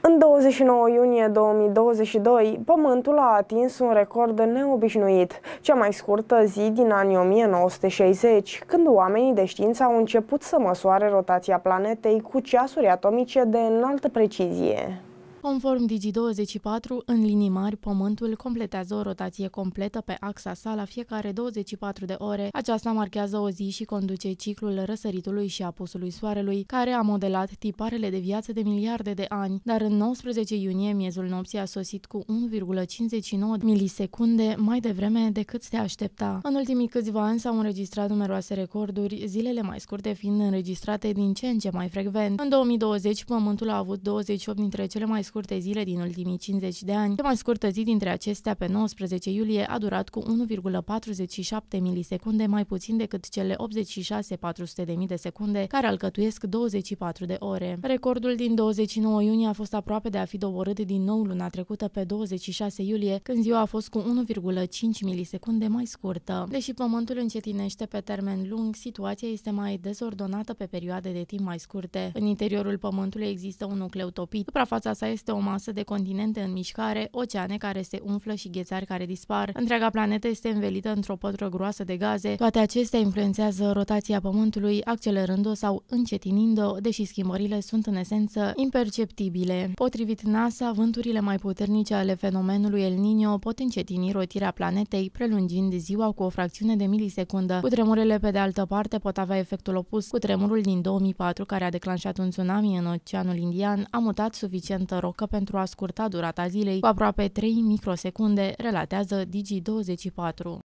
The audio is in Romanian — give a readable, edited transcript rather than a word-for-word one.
În 29 iunie 2022, Pământul a atins un record neobișnuit, cea mai scurtă zi din anii 1960, când oamenii de știință au început să măsoare rotația planetei cu ceasuri atomice de înaltă precizie. Conform Digi24, în linii mari, Pământul completează o rotație completă pe axa sa la fiecare 24 de ore. Aceasta marchează o zi și conduce ciclul răsăritului și apusului Soarelui, care a modelat tiparele de viață de miliarde de ani. Dar în 19 iunie, miezul nopții a sosit cu 1,59 milisecunde mai devreme decât se aștepta. În ultimii câțiva ani s-au înregistrat numeroase recorduri, zilele mai scurte fiind înregistrate din ce în ce mai frecvent. În 2020, Pământul a avut 28 dintre cele mai scurte zile din ultimii 50 de ani. Cea mai scurtă zi dintre acestea, pe 19 iulie, a durat cu 1,47 milisecunde mai puțin decât cele 86.400.000 de secunde care alcătuiesc 24 de ore. Recordul din 29 iunie a fost aproape de a fi doborât din nou luna trecută pe 26 iulie, când ziua a fost cu 1,5 milisecunde mai scurtă. Deși Pământul încetinește pe termen lung, situația este mai dezordonată pe perioade de timp mai scurte. În interiorul Pământului există un nucleu topit. Suprafața sa este o masă de continente în mișcare, oceane care se umflă și ghețari care dispar. Întreaga planetă este învelită într-o pătură groasă de gaze. Toate acestea influențează rotația Pământului, accelerând-o sau încetinind-o, deși schimbările sunt în esență imperceptibile. Potrivit NASA, vânturile mai puternice ale fenomenului El Niño pot încetini rotirea planetei, prelungind ziua cu o fracțiune de milisecundă. Cutremurele, pe de altă parte, pot avea efectul opus. Cutremurul din 2004, care a declanșat un tsunami în Oceanul Indian, a mutat suficientă rocă pentru a scurta durata zilei cu aproape 3 microsecunde, relatează Digi24.